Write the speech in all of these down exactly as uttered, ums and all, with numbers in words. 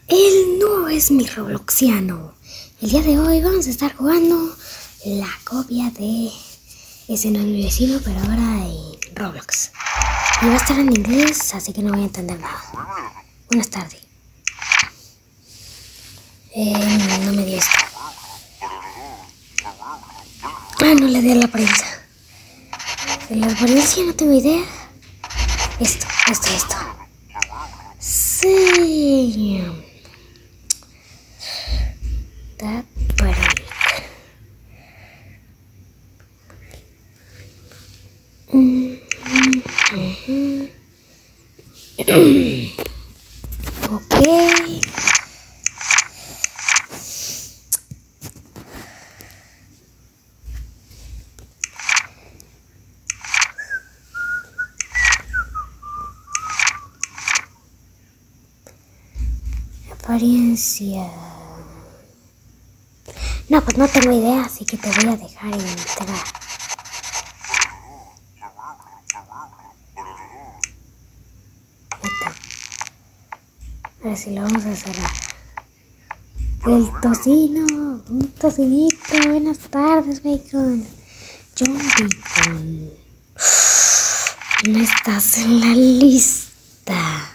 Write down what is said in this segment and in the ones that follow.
Él no es mi Robloxiano. El día de hoy vamos a estar jugando la copia de Ese no es mi vecino, pero ahora en Roblox. Y va a estar en inglés, así que no voy a entender nada. Buenas tardes. Eh, no me di esto. Ah, no le di a la prensa. De la apariencia no tengo idea. Esto, esto, esto. Sí. That break. Mm -hmm. Ok. Apariencia. No, pues no tengo idea, así que te voy a dejar entrar. A ver si lo vamos a cerrar. El tocino, un tocinito. Buenas tardes, Bacon. John Bacon. No estás en la lista.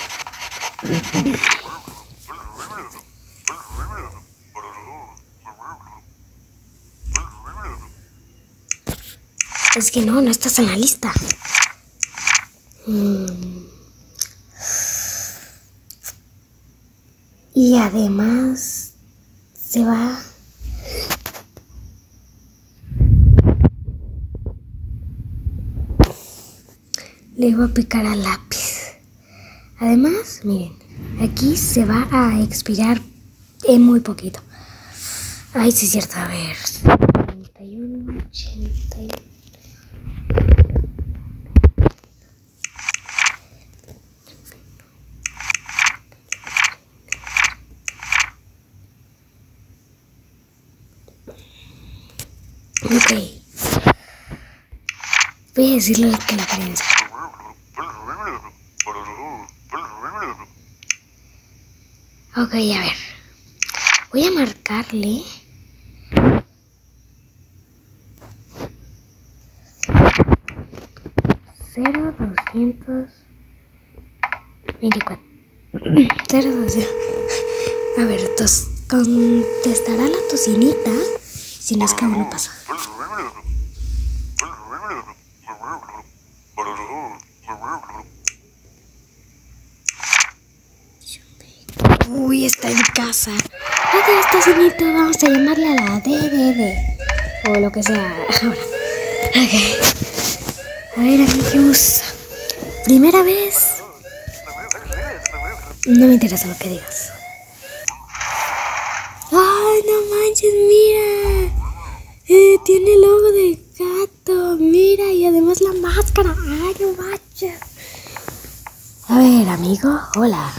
Es que no, no estás en la lista. Mm. Y además se va. Le voy a picar al lápiz. Además, miren, aquí se va a expirar en muy poquito. Ay, sí es cierto, a ver. noventa y uno, ochenta y uno. Ok. Voy a decirle que la prensa. Ok, a ver. Voy a marcarle. Cero doscientos veinticuatro. Cero doscientos. A ver, tos, contestará la tocinita. Si no es que aún no pasa. Uy, está en casa. Adiós, tocinita. Vamos a llamarle a la D D D. O lo que sea ahora. Ok. A ver, amigos. Primera vez. No me interesa lo que digas. ¡Ay, no manches! ¡Mira! Eh, tiene el logo de gato. Mira, y además la máscara. ¡Ay, no manches! A ver, amigo. Hola.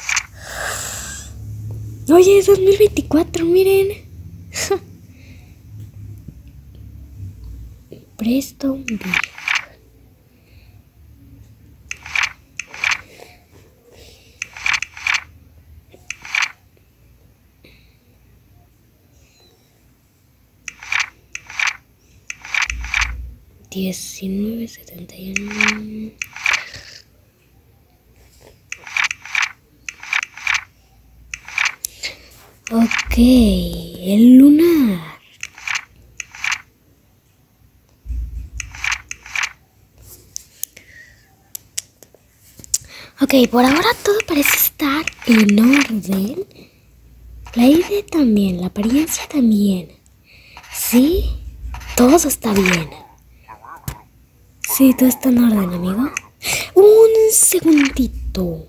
Oye, es dos mil veinticuatro, miren. Preston Beer. diecinueve setenta y uno. Ok, el lunar. Ok, por ahora todo parece estar en orden. La I D también, la apariencia también. ¿Sí? Todo está bien. Sí, todo está en orden, amigo. Un segundito.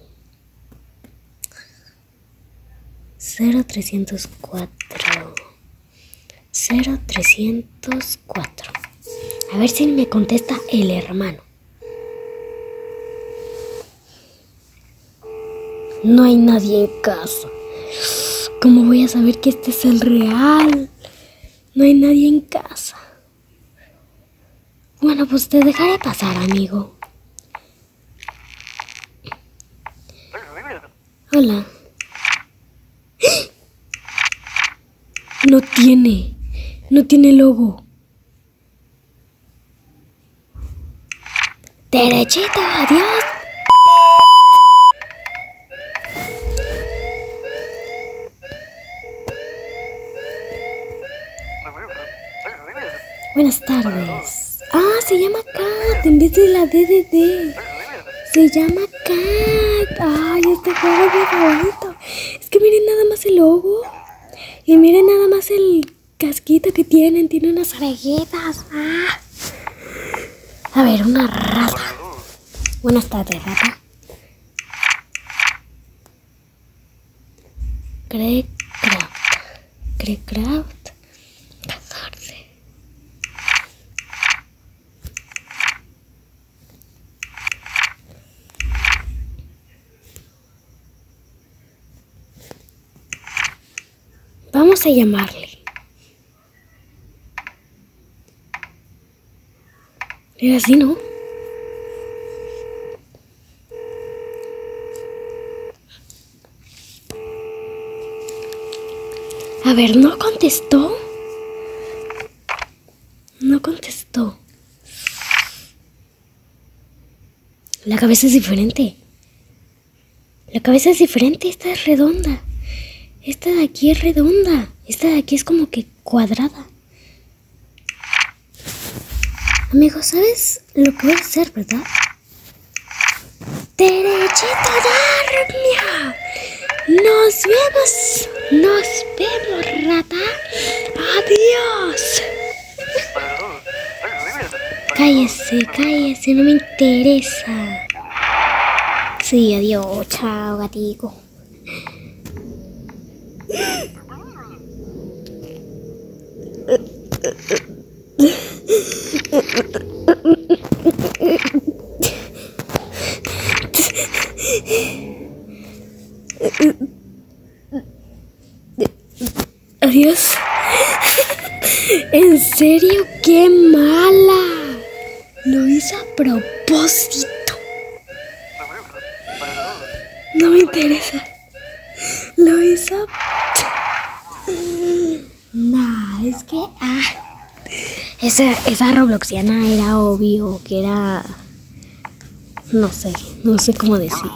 cero trescientos cuatro. cero trescientos cuatro. A ver si me contesta el hermano. No hay nadie en casa. ¿Cómo voy a saber que este es el real? No hay nadie en casa. Bueno, pues te dejaré pasar, amigo. Hola. No tiene. No tiene logo. Derechito, adiós. Buenas tardes. Ah, se llama Cat en vez de la D D D. Se llama Cat. Ay, este juego es mi favorito. Es que miren nada más el logo. Y miren nada más el casquito que tienen. Tiene unas orejitas. Ah. A ver, una rata. Buenas tardes, rata. Crecraft. Crecraft. catorce. Vamos a llamarle. Era así, ¿no? A ver, no contestó. No contestó. La cabeza es diferente. La cabeza es diferente. Esta es redonda. Esta de aquí es redonda. Esta de aquí es como que cuadrada. Amigo, ¿sabes lo que voy a hacer, verdad? ¡Derechito, Narnia! ¡Nos vemos! ¡Nos vemos, rata! ¡Adiós! Cállese, cállese, no me interesa. Sí, adiós, chao, gatico. Adiós. ¿En serio? ¡Qué mala! Lo hizo a propósito. No me interesa. Lo hizo. Nah, es que ah, esa, esa Robloxiana era obvio que era. No sé, no sé cómo decir.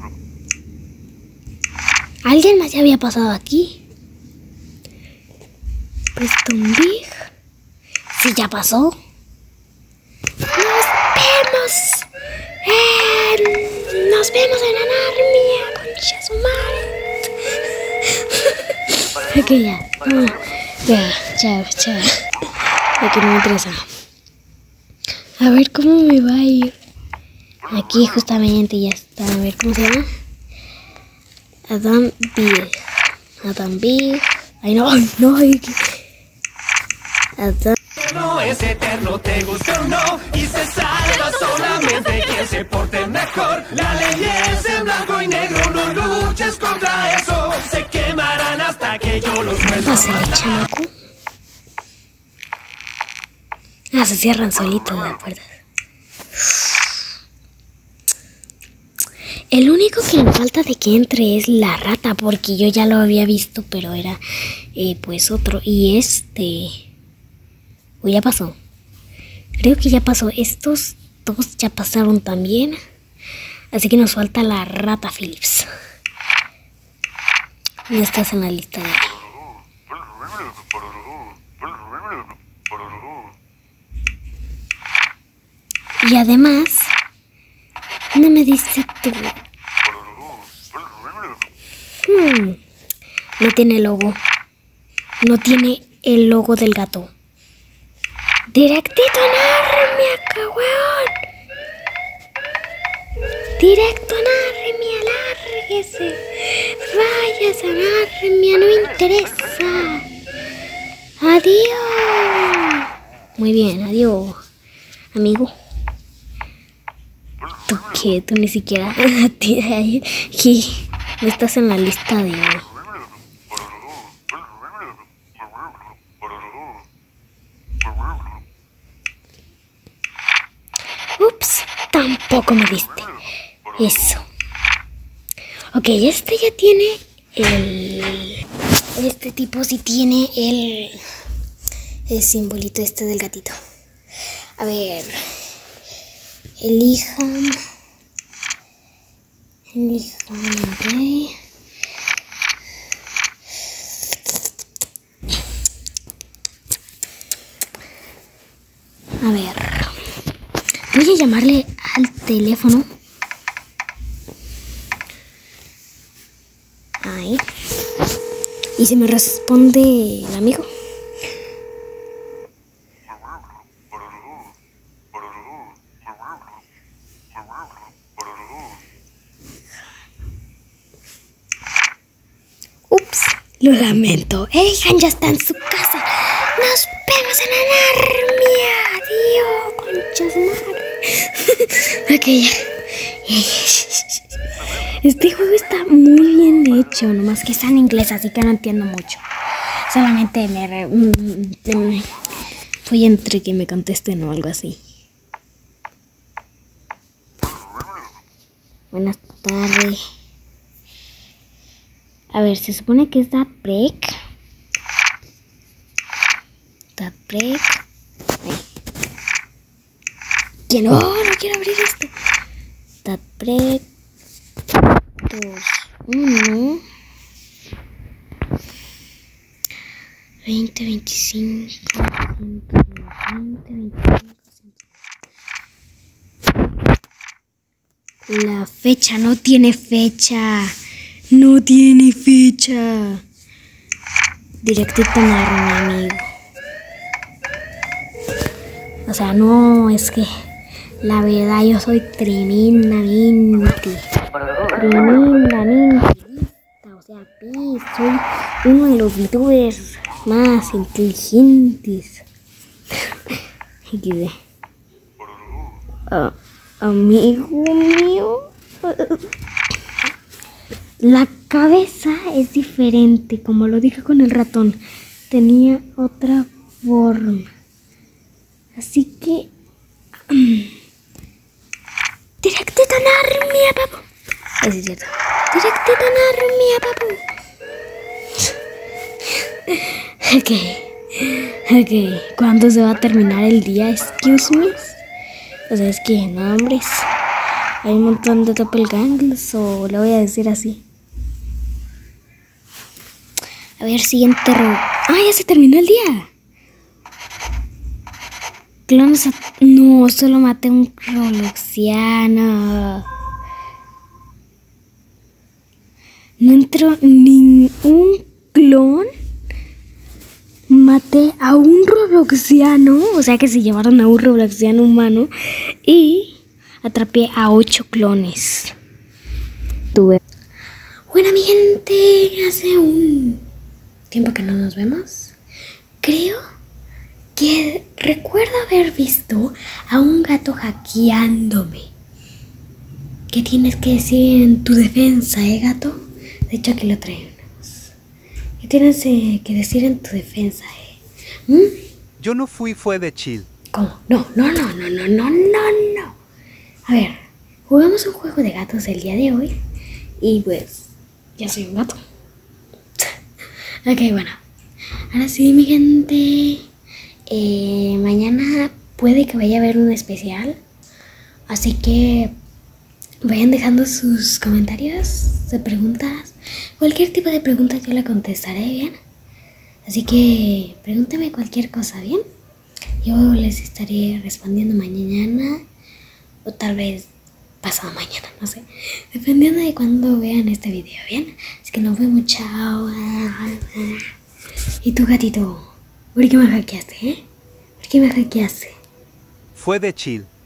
¿Alguien más ya había pasado aquí? Preston Big. Sí, ya pasó. ¡Nos vemos! Eh, ¡Nos vemos en la Narnia! ¡Concha su madre! Ok, ya. No, ya, chao, chao. Aquí no me interesa. A ver cómo me va a ir. Aquí justamente ya está. A ver cómo se llama. Adam Big. Adam Big. Ay, no, ay, no, ay, Adam. No es eterno, te guste o no, y se salva solamente quien se porte mejor. La ley es en blanco y negro, no luches contra eso. Se quemarán hasta que yo los muerda. Pásale, chamaco. Ah, se cierran solitos las puertas. El único que me falta de que entre es la rata, porque yo ya lo había visto, pero era eh, pues otro. Y este... O ya pasó. Creo que ya pasó. Estos dos ya pasaron también. Así que nos falta la rata Phillips. Ya estás en la lista de ahí. Y además, no me dice tú. Hmm, no tiene logo. No tiene el logo del gato. Directito a Narnia, cagüeón. Directo a Narnia, lárguese. Vayas a Narnia, no me interesa. Adiós. Muy bien, adiós, amigo. ¿Tú qué? Tú ni siquiera aquí no estás en la lista de... Ups, tampoco me diste. Eso. Ok, este ya tiene el, Este tipo sí tiene el, el simbolito este del gatito. A ver. Elijan. Elijan, ok. A ver. Voy a llamarle al teléfono. Ahí. Y se me responde el amigo. Ups, lo lamento. Elijan ya está en su casa. Nos vemos en Narnia. Adiós, conchas madre. Ok, ya. Este juego está muy bien hecho, nomás que está en inglés, así que no entiendo mucho. Solamente me, re, me fui entre que me contesten o algo así. Buenas tardes. A ver, se supone que es that break. That break. ¿Quién? Oh, no quiero abrir esto. That break. Dos, uno. Veinte, veinticinco. Veinte, veinticinco. La fecha no tiene fecha. No tiene fecha. Directito a Narnia, amigo. O sea, no, es que la verdad yo soy tremendamente, tremendamente lista. O sea, pi, soy uno de los youtubers más inteligentes. uh, amigo mío. La cabeza es diferente, como lo dije con el ratón. Tenía otra forma. Así que... Directito a Narnia, papu. Eso es cierto. Directito a Narnia, papu. Ok. Ok. ¿Cuándo se va a terminar el día? Excuse me. O sea, es que, no, hombres. Hay un montón de doppelgangers, o le voy a decir así. A ver, siguiente ro... ¡Ah, ya se terminó el día! Clones a... No, solo maté a un Robloxiano. No entró ningún clon. Maté a un Robloxiano. O sea que se llevaron a un Robloxiano humano. Y atrapé a ocho clones. Tuve... Bueno, mi gente, hace un tiempo que no nos vemos. Creo que recuerdo haber visto a un gato hackeándome. ¿Qué tienes que decir en tu defensa, eh, gato? De hecho, aquí lo traemos. ¿Qué tienes eh, que decir en tu defensa, eh? ¿Mm? Yo no fui, fue de chill. ¿Cómo? No, no, no, no, no, no, no, no. A ver, jugamos un juego de gatos el día de hoy. Y pues, ya soy un gato. Ok, bueno. Ahora sí, mi gente. Eh, mañana puede que vaya a haber un especial. Así que vayan dejando sus comentarios, de preguntas. Cualquier tipo de pregunta yo la contestaré, ¿bien? Así que pregúntame cualquier cosa, ¿bien? Yo les estaré respondiendo mañana. O tal vez pasado mañana, no sé. Dependiendo de cuándo vean este video, ¿bien? Así que nos vemos, chao. ¿Y tu gatito? ¿Por qué me hackeaste, eh? ¿Por qué me hackeaste? Fue de chill.